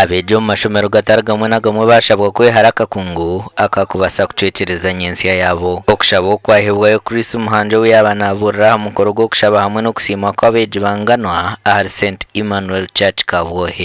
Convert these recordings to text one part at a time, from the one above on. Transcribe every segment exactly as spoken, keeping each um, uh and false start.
abeegi omumashomero gataragamwe nagamwe bashabwa kwehara akakungu akakubasa kucecereza nyensiya yabo okushaba okwahebwayo Kristo umuhanja we yaba naburira mukoro gwo kushaba hamwe no kusima kwa abeegi banganwa ahari Saint Emmanuel Church Kabwohe.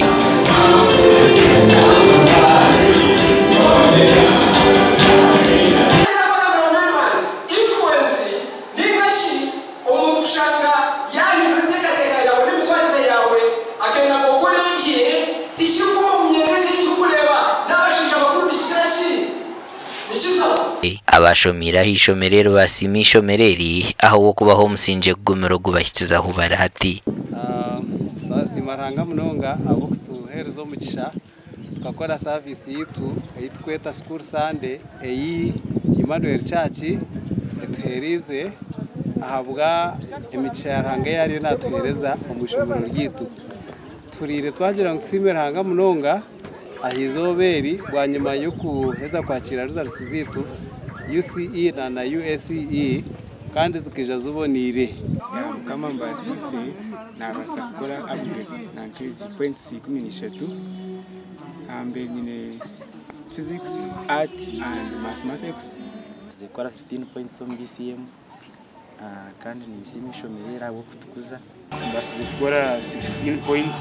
Abashomira hishomerero basimi shomereri aho wo kubaho umusinje gumero gubashyikiza aho bari hati basimaranga munonga abo kutuhereza umugisha tukakora service yitu yitweta school Sunday eyi Emmanuel Church etuherize ahabwa imigisha yaranga yari natuhereza umushomero ryitu turire twagira ngo simeranga munonga ahizoberi bwa nyuma yo kuheza kwakira results zitu U C E na na U S E kandi zikija zubonire kama mbasisi na basakora upgrade na point six minishatu ambe nyine physics art and mathematics zikora fifteen points on B C M uh, kandi ni simishomera abo kutukuza basizikora sixteen points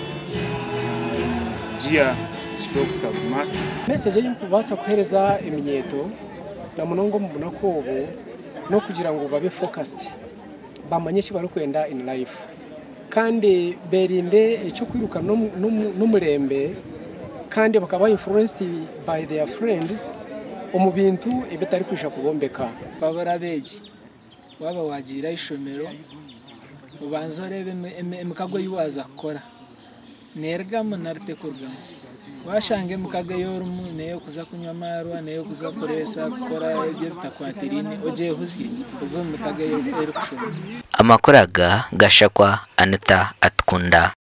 jia strokes of math message yo kubasa kuhereza iminyeto na munongo mubona ko ubu no kugira ngo babe focused bamanyeshe bari kwenda in life kandi berinde icyo kwiruka no murembe kandi bakaba influenced by their friends omu bintu ebitari kwisha kubombeka babara abeegi waba wagira ishomero ubanza rebe emikago yiwaza kukora nergamo naritekurgamo washange mukaga yorumu neyo kuza kunywa marwa neyo kuza kuresa gukora ibyo bitakwatirine oje huzwi uzo mukaga yo barikushomera amakoraga gashakwa Anita atkunda